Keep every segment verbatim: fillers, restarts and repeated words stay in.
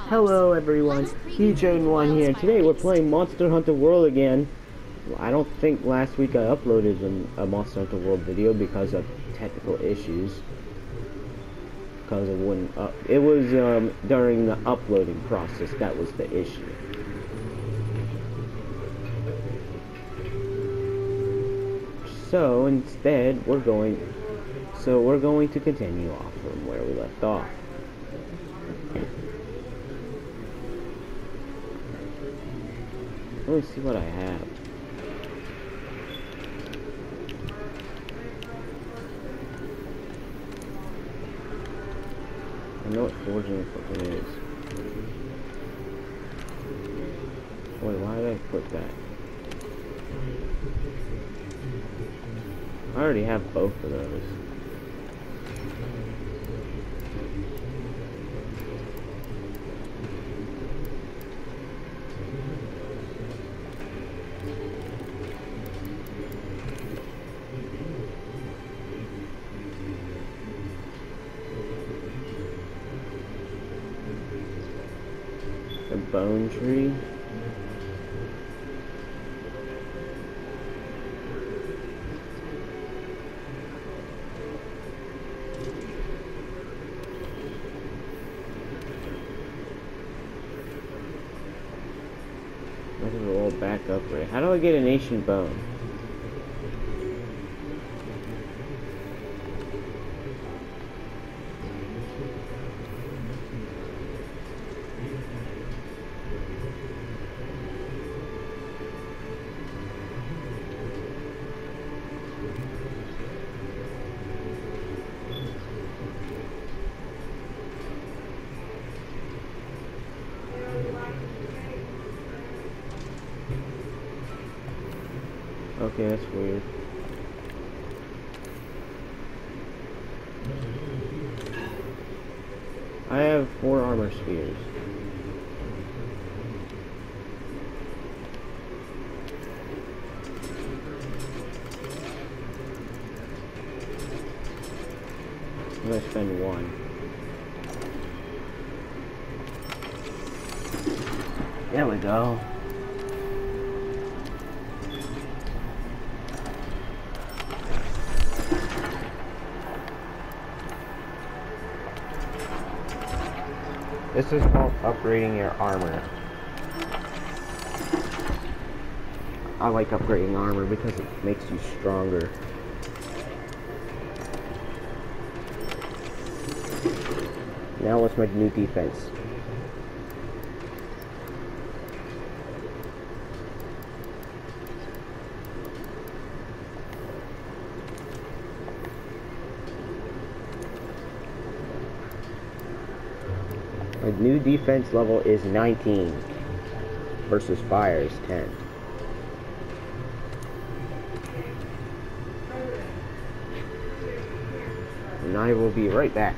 Hello everyone, D J one here. Today we're playing Monster Hunter World again. I don't think last week I uploaded a, a Monster Hunter World video because of technical issues. Because it wouldn't up. It was um, during the uploading process that was the issue. So instead we're going. So we're going to continue off from where we left off. Let me see what I have. I know what forging fucking is. Wait, why did I put that? I already have both of those. The bone tree. Let's roll back up right. How do I get an ancient bone? Okay, that's weird. I have four armor spheres. I'm gonna spend one. There we go. This is called upgrading your armor. I like upgrading armor because it makes you stronger. Now let's make new defense. My new defense level is nineteen versus fire is ten. And I will be right back.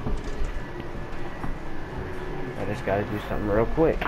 I just gotta do something real quick.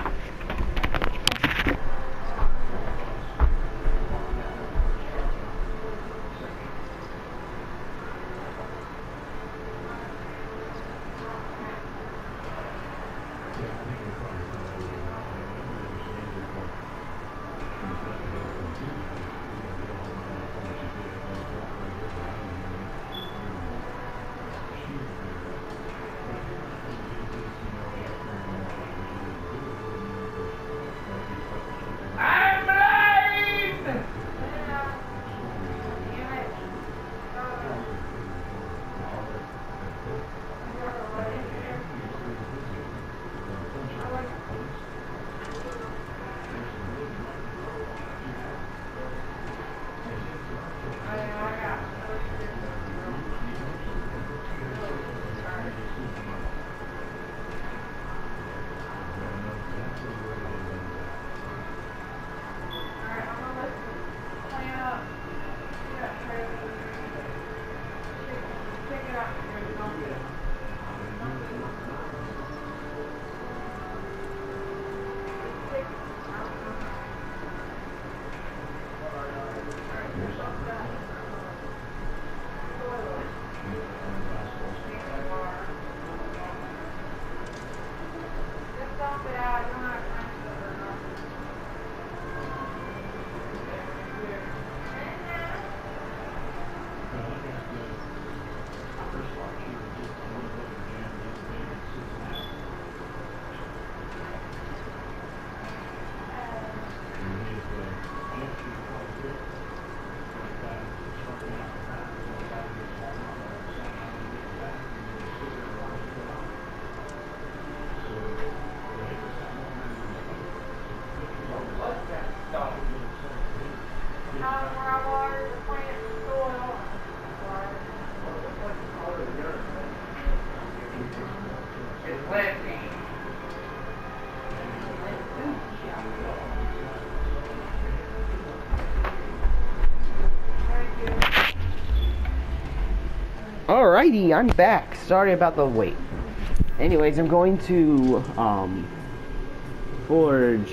Alrighty, I'm back. Sorry about the wait. Anyways, I'm going to um forge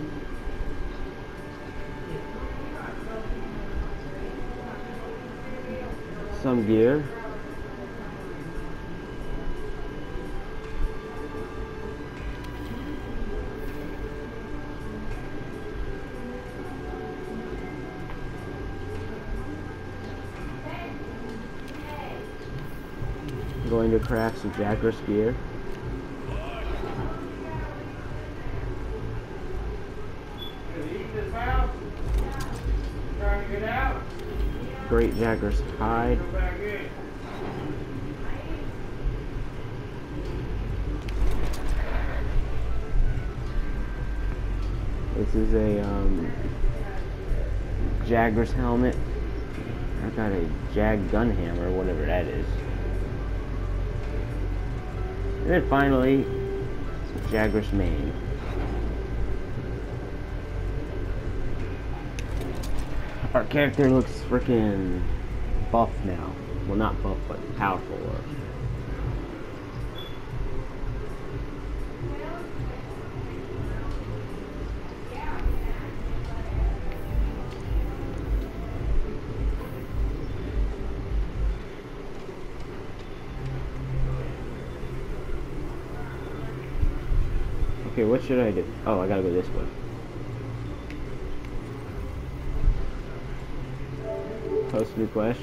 some gear. I'm going to craft some Jagras gear. Great Jagras hide. This is a um, Jagras helmet. I got a Jag gun hammer, whatever that is. And then finally, Jagras mane. Our character looks freaking buff now. Well, not buff, but powerful. Okay, what should I do? Oh, I gotta go this way. Post new quest.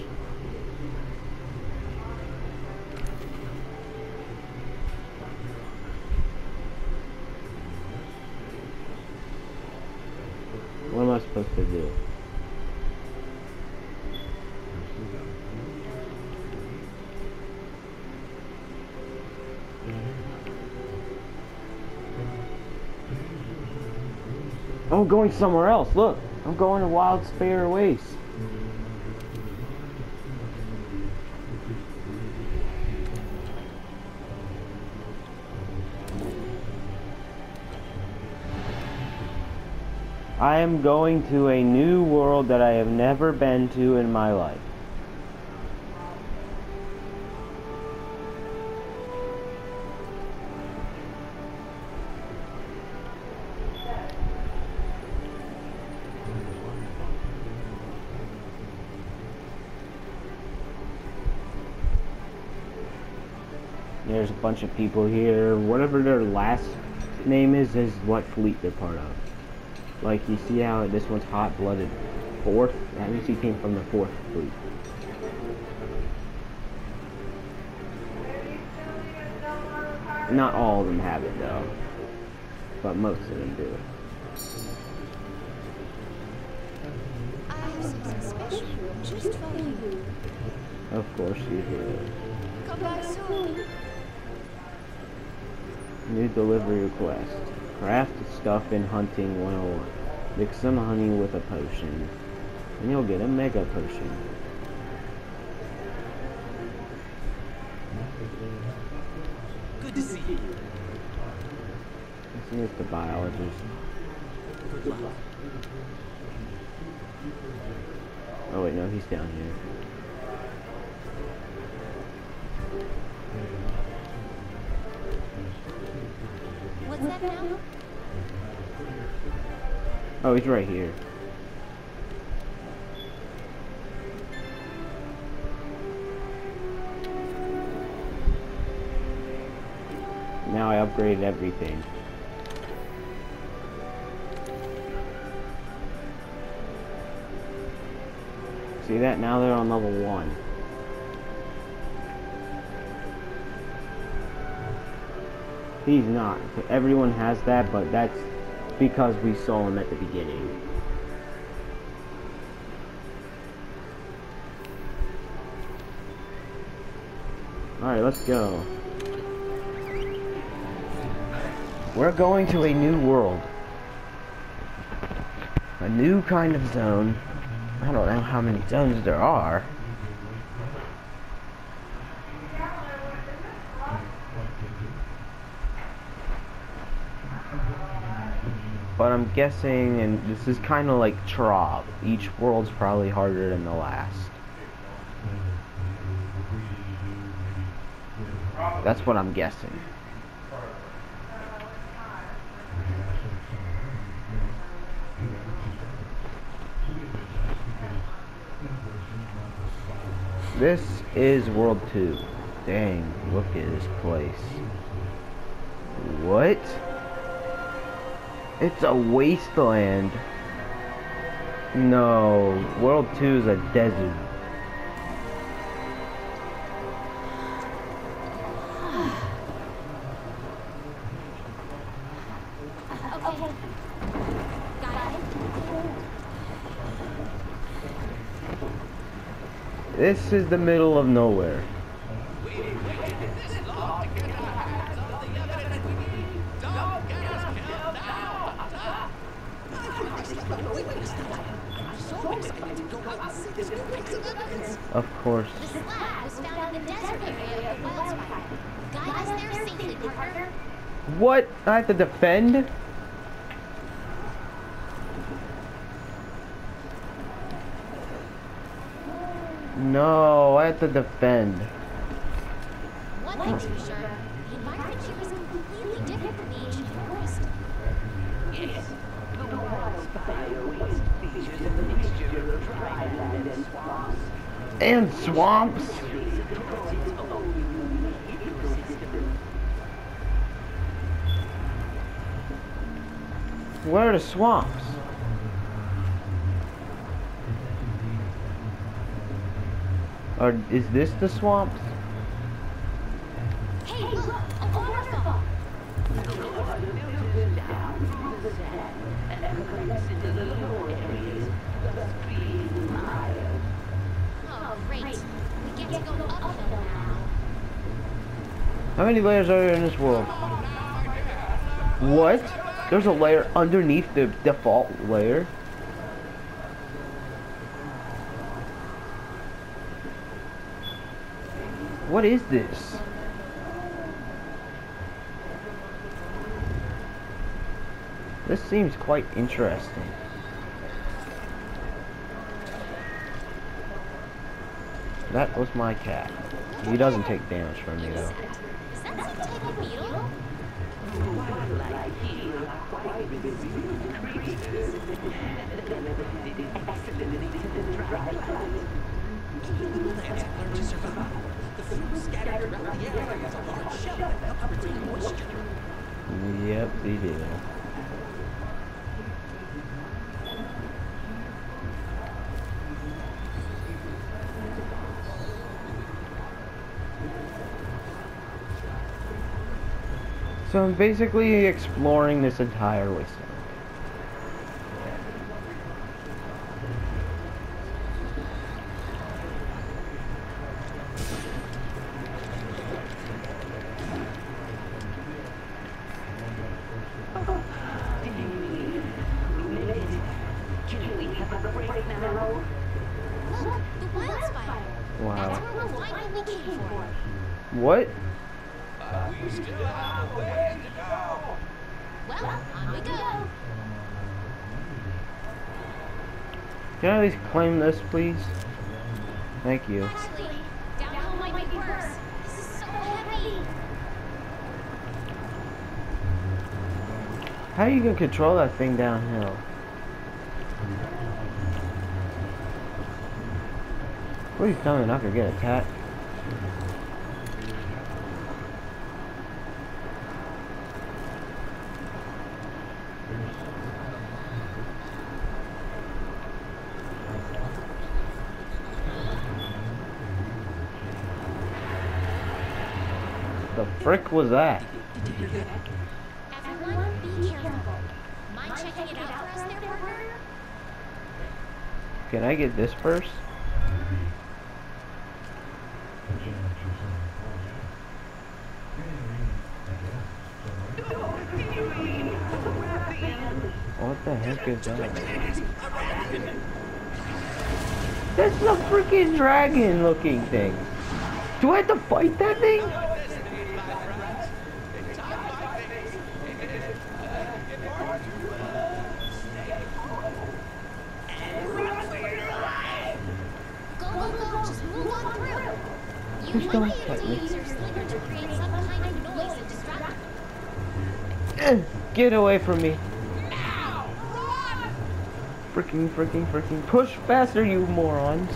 What am I supposed to do? Oh, I'm going somewhere else. Look, I'm going to Wild Spare Waste. I am going to a new world that I have never been to in my life. There's a bunch of people here. Whatever their last name is, is what fleet they're part of. Like, you see how this one's hot-blooded fourth? That means he came from the fourth fleet. Not all of them have it, though. But most of them do. I have something special just for you. Of course you do. Come back soon. New delivery request. Craft stuff in hunting one oh one. Mix some honey with a potion, and you'll get a mega potion. Good to see you. This is the biologist. Good luck. Oh wait, no, he's down here. What's that now? Oh, he's right here. Now I upgraded everything. See that? Now they're on level one. He's not. Everyone has that, but that's because we saw him at the beginning. Alright, let's go. We're going to a new world. A new kind of zone. I don't know how many zones there are. But I'm guessing, and this is kind of like Trov. Each world's probably harder than the last. That's what I'm guessing. This is World two. Dang, look at this place. What? It's a wasteland. No, World two is a desert. This is the middle of nowhere. Of course. The slab was found in the desert area of the wildfire. Guide us there safely, partner. What? I have to defend? No, I have to defend. One thing's for sure, the environment here is completely different from the ancient forest. Yes, the wildfire waste features a mixture of dry land and swamps. And swamps? Where are the swamps? Or is this the swamps? Hey, look, a waterfall. Oh, great. We get to go uphill now. How many layers are there in this world? What? There's a layer underneath the default layer? What is this? This seems quite interesting. That was my cat. He doesn't take damage from me though. Is that some type of beetle? Learn to survive. The fruit scattered throughout the area has a large shell that helps retain moisture. Yep, they do. So I'm basically exploring this entire wasteland. Look, the wildfire. Wow. That's where we're finally came for. What? We still have a way to go. Well, on we go. Can I at least claim this, please? Thank you. Actually, downhill might be worse. This is so heavy. How are you gonna control that thing downhill? Where are you coming? I could get attacked. The frick was that? Everyone, be careful. Mind checking it out for us there, partner? Can I get this first? What the heck is that? That's a freaking dragon looking thing. Do I have to fight that thing? Go, go, go, just move on through. You Just don't pet me. Use your slinger to create some kind of noise and distract Eh, Get away from me. Freaking, freaking, freaking. Push faster, you morons.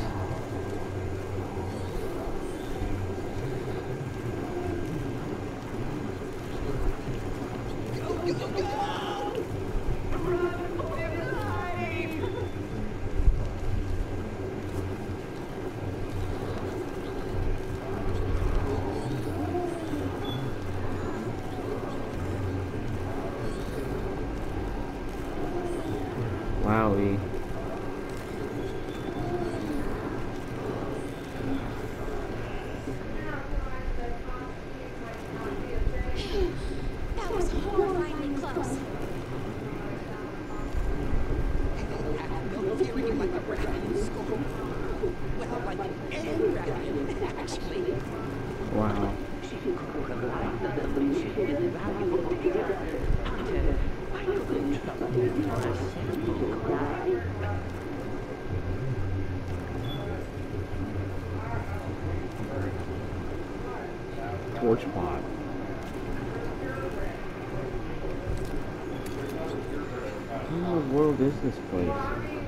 Wowie. That was horrifyingly close. No feeling like a Rathian skull. Well, like any Rathian, actually. Wow. She realized that the leadership is valuable data. Hunter, I couldn't trust it for a simple crime. Torch pot. What in the world is this place?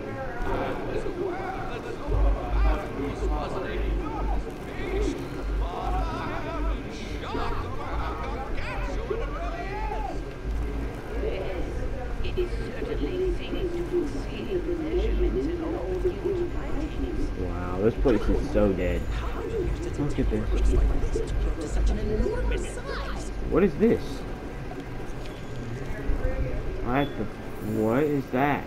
It is certainly seems to exceed the measurements in all human writings. Wow, this place is so dead. Look at this. Looks like this grew to such an enormous size. What is this? I have to. What is that?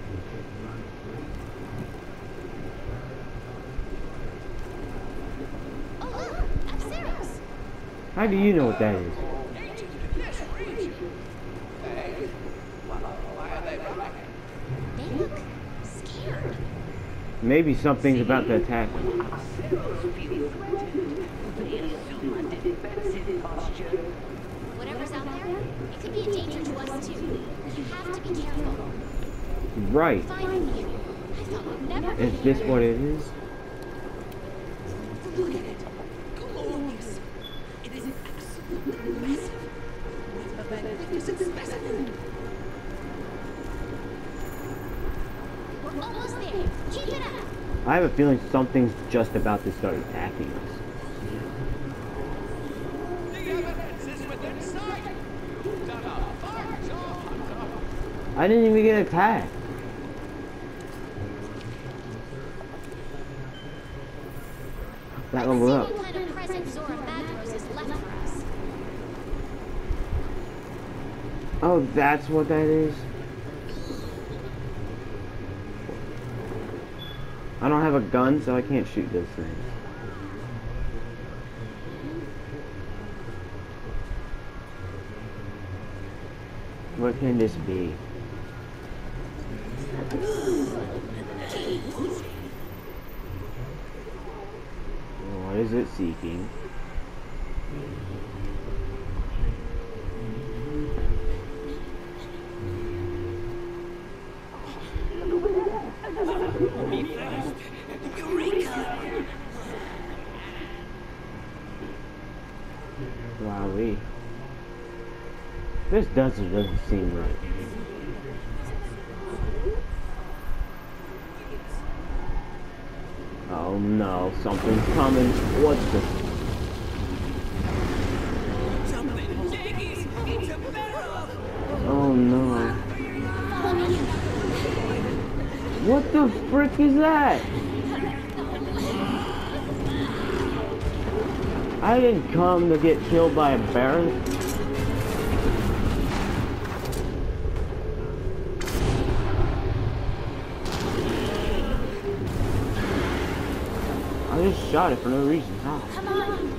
Oh look, Apsaros. How do you know what that is? They look scared. Maybe something's about to attack them. Apsaros feel threatened. They assume a defensive posture. Whatever's out there, it could be a danger to us too. You have to be careful. Right. Finally, I thought we'd never be Is this what it is? Look at it. Glorious. It is absolutely massive. What a magnificent specimen. We're almost there. Keep it up. I have a feeling something's just about to start attacking us. The evidence is within sight. You've done a fine job, Hunter. I didn't even get attacked. That leveled up. What kind of present Zora Magdaros has left for us? Oh, that's what that is? I don't have a gun, so I can't shoot those things. What can this be? What is it seeking? Wowee. This desert doesn't seem right. Oh no, something's coming. What's this? Oh no. What the frick is that? I didn't come to get killed by a Baron. I just shot it for no reason. How? Come on.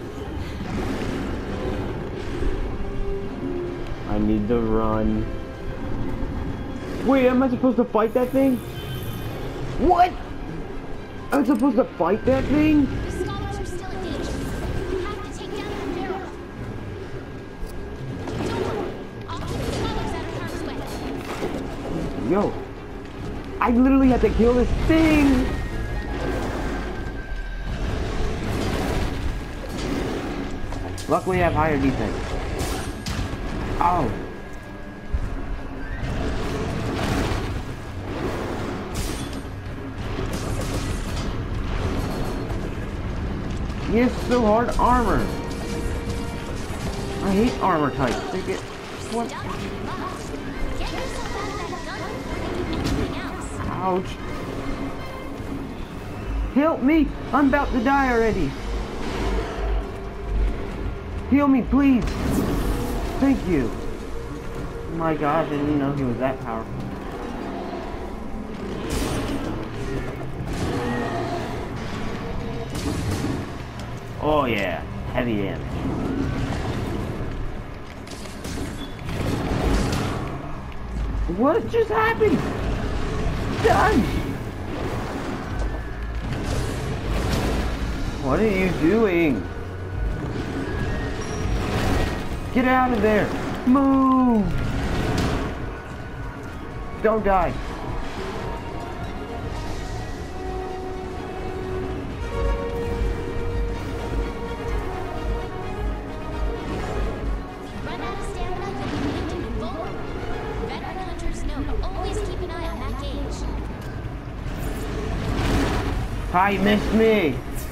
I need to run. Wait, am I supposed to fight that thing? What? I'm supposed to fight that thing? The scholars are still in danger. We have to take down that barrel. Don't worry. I'll keep the scholars out of harm's way. Yo, I literally had to kill this thing. Luckily I have higher defense. Ow. He has so hard armor. I hate armor types. They get what? Get yourself out of that gun before they do anything else. Ouch. Help me! I'm about to die already. Heal me, please. Thank you. Oh my gosh, I didn't know he was that powerful. Oh yeah, heavy damage. What just happened? Done! What are you doing? Get out of there! Move! Don't die! Run out of stamina, you'll be weak and vulnerable. Veteran hunters know to always keep an eye on that gauge. Hi, you missed me!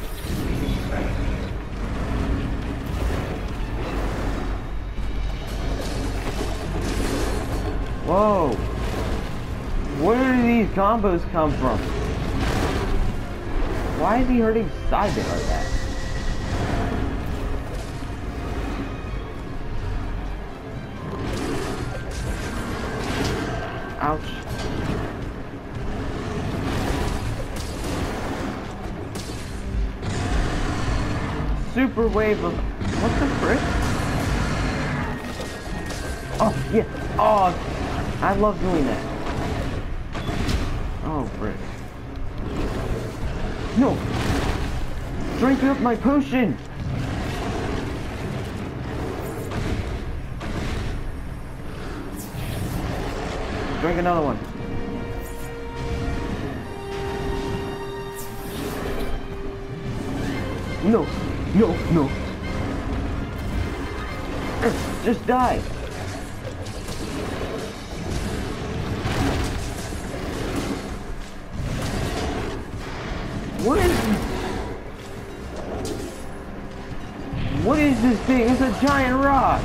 Whoa! Where do these combos come from? Why is he hurting Sidebit like that? Ouch. Super wave of... What the frick? Oh, yeah. Oh, I love doing that. Oh, frick. No! Drink up my potion! Drink another one. No! No! No! Just die! What is this? What is this thing? It's a giant rock!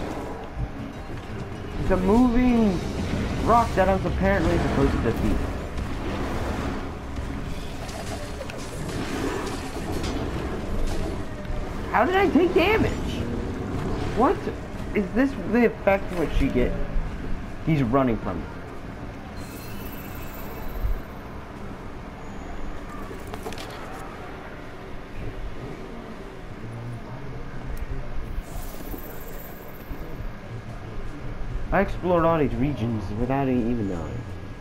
It's a moving rock that I was apparently supposed to defeat. How did I take damage? What? Is this the effect which you get? He's running from it. I explored all these regions without even knowing.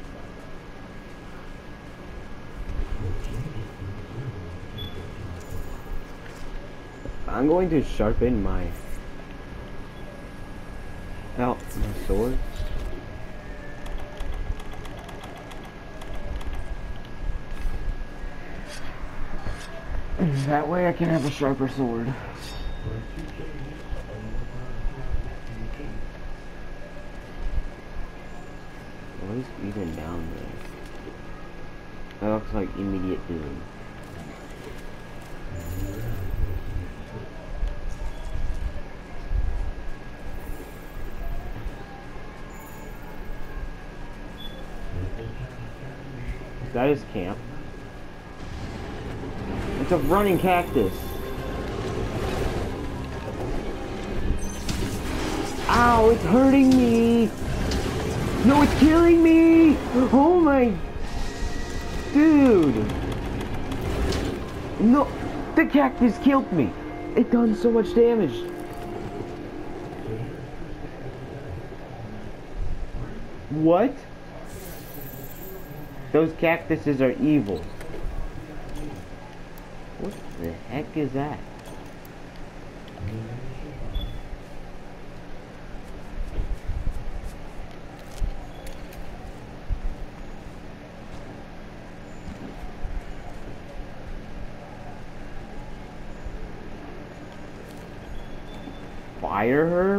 I'm going to sharpen my out my sword. That way I can have a sharper sword. What is even down there? That looks like immediate doom. That is camp. It's a running cactus. Ow, it's hurting me. No, it's killing me. Oh my. Dude. No, the cactus killed me. It done so much damage. What? Those cactuses are evil. What the heck is that? fire herb?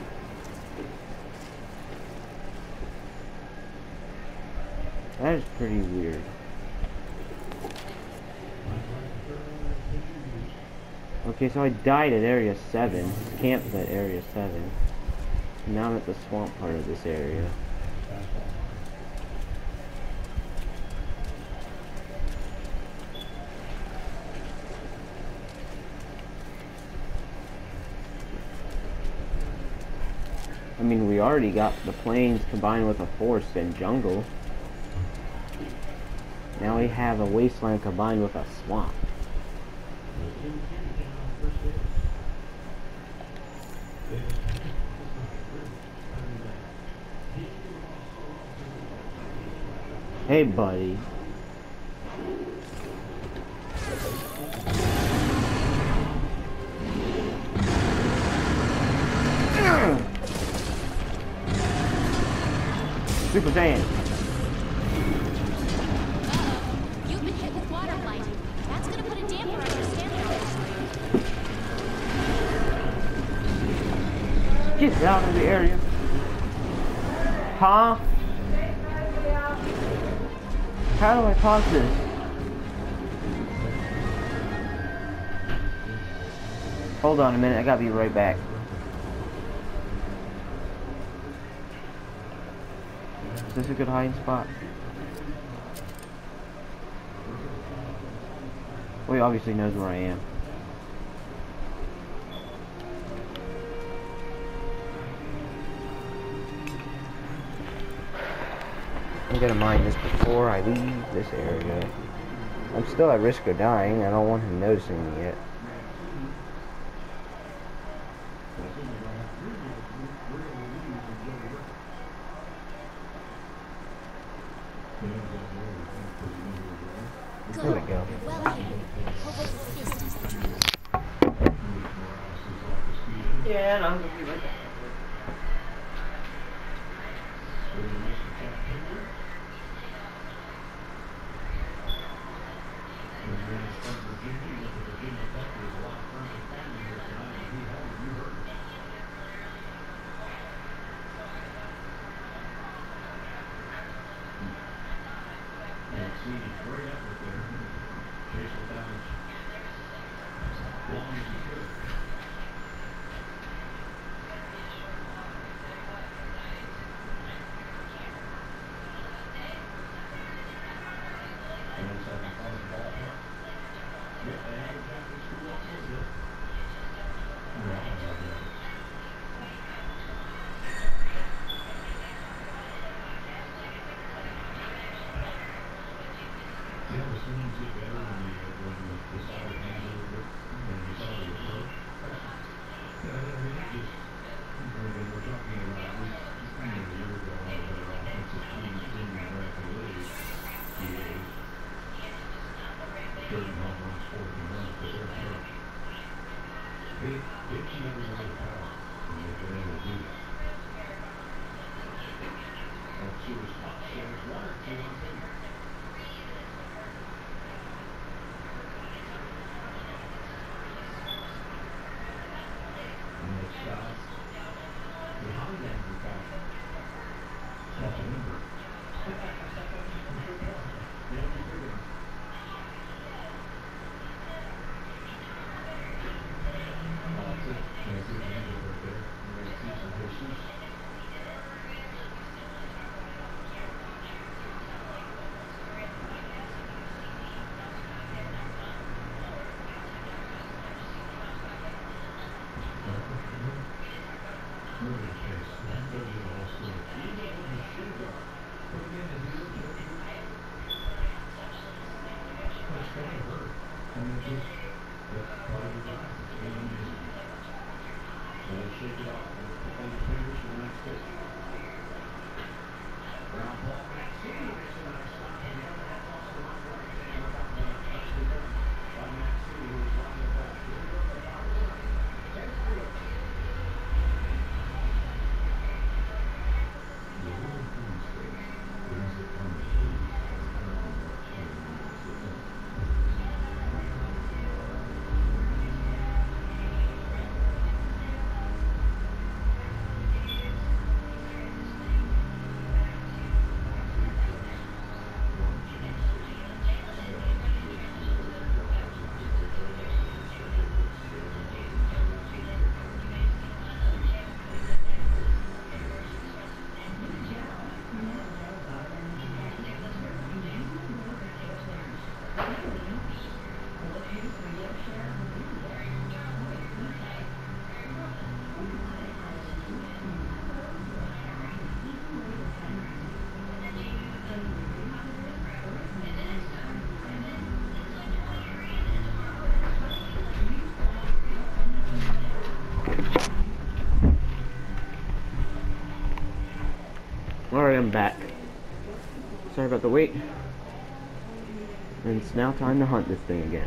That is pretty weird. Okay, so I died at area seven, camped at area seven. Now I'm at the swamp part of this area. I mean, we already got the plains combined with a forest and jungle. Now we have a wasteland combined with a swamp. Hey, buddy. Super Saiyan. Uh-oh. You've been hit with water blight. That's gonna put a damper on your stamina. Get out of the area. Huh? How do I pause this? Hold on a minute, I gotta be right back. Is this a good hiding spot? Well, he obviously knows where I am. I'm gonna mine this before I leave this area. I'm still at risk of dying. I don't want him noticing me yet. There we go. Well, here. Hobo's fist is the truth. Yeah, and I'm gonna be right back. back. Sorry about the wait. And it's now time to hunt this thing again.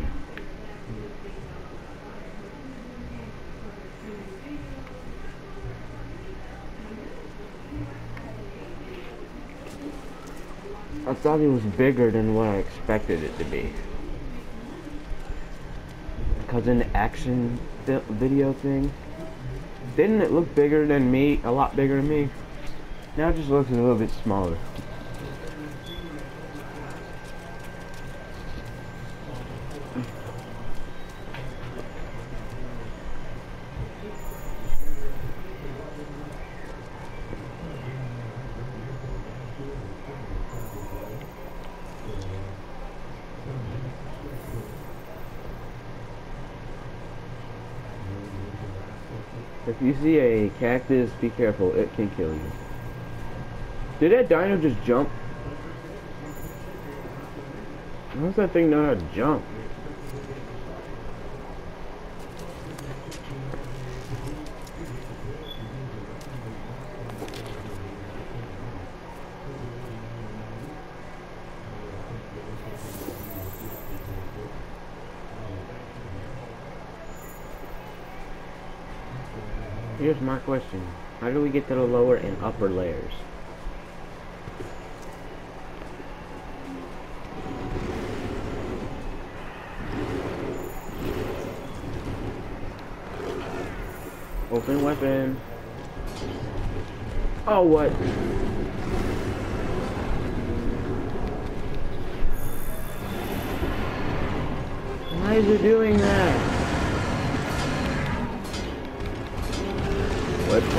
I thought it was bigger than what I expected it to be. Because in the action video thing, didn't it look bigger than me? A lot bigger than me? Now it just looks a little bit smaller. If you see a cactus, be careful, it can kill you. Did that dino just jump? How does that thing know how to jump? Here's my question. How do we get to the lower and upper layers? Open weapon. Oh, what? Why is it doing that? What?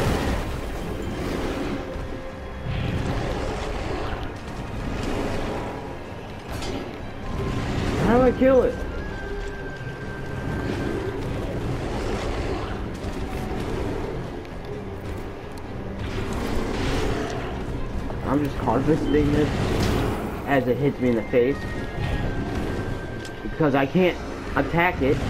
How do I kill it? I'm just harvesting this as it hits me in the face because I can't attack it.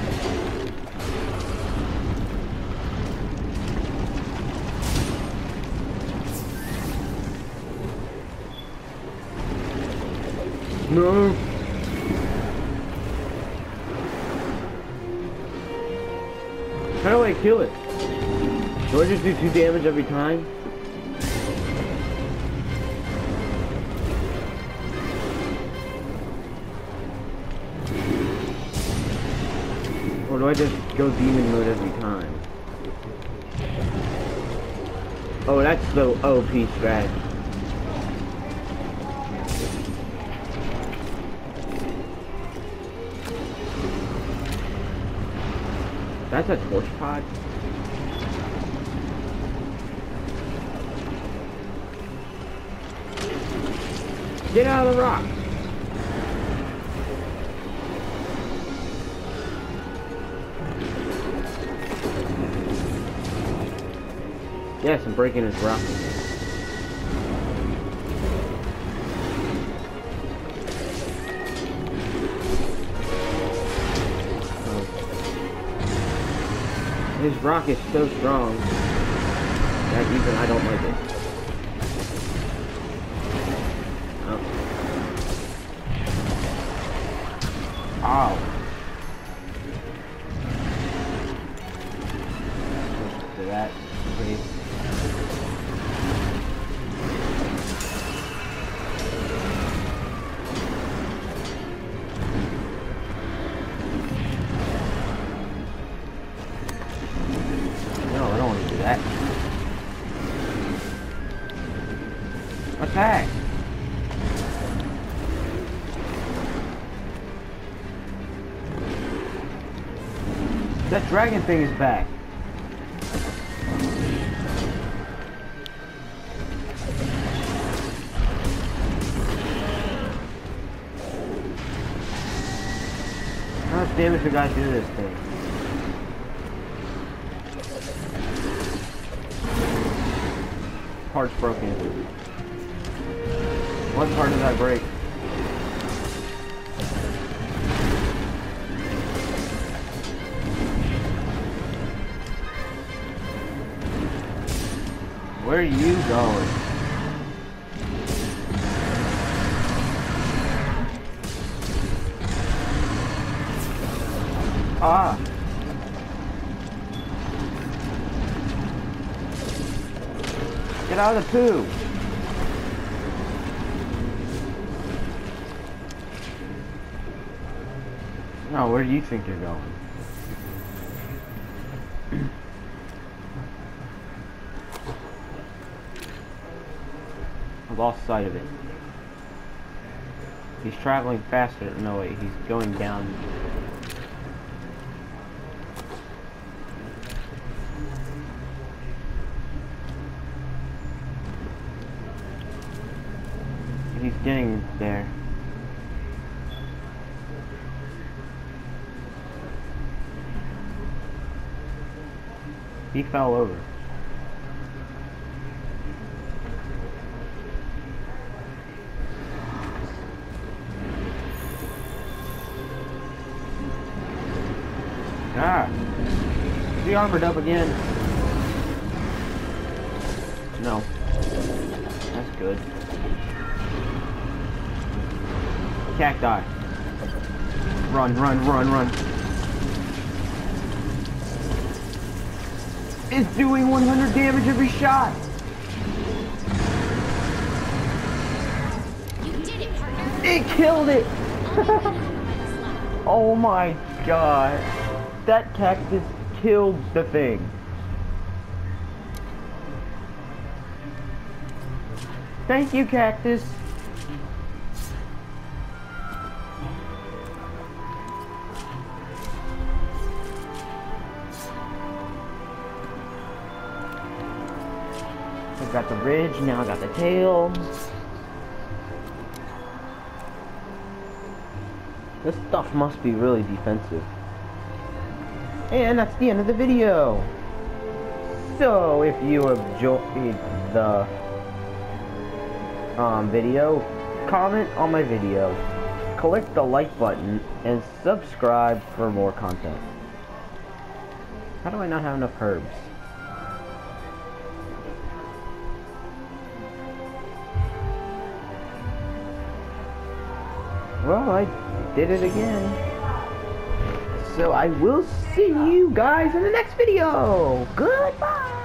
No. How do I kill it? Do I just do two damage every time? Or do I just go demon mode every time? Oh, that's the O P strat. That's a torch pod. Get out of the rock. Yes, I'm breaking his rock. His rock is so strong that even I don't like it. Oh. Ow. To that, please. Attack! That dragon thing is back. How much damage did I do to this thing? Part's broken. What part did I break? Where are you going? Get out of the poo! No, where do you think you're going? I lost sight of it. He's traveling faster. No, wait, he's going down. He's getting there. He fell over. Ah! Is he armored up again? No. That's good. Cacti. Run, run, run, run. It's doing one hundred damage every shot. You did it, partner. It killed it. I'll make you this lap. Oh my god. That cactus killed the thing. Thank you, cactus. I got the ridge, now I got the tail. This stuff must be really defensive. And that's the end of the video. So if you enjoyed the um, video, comment on my video, click the like button, and subscribe for more content. How do I not have enough herbs? Well, I did it again. So I will see you guys in the next video. Goodbye.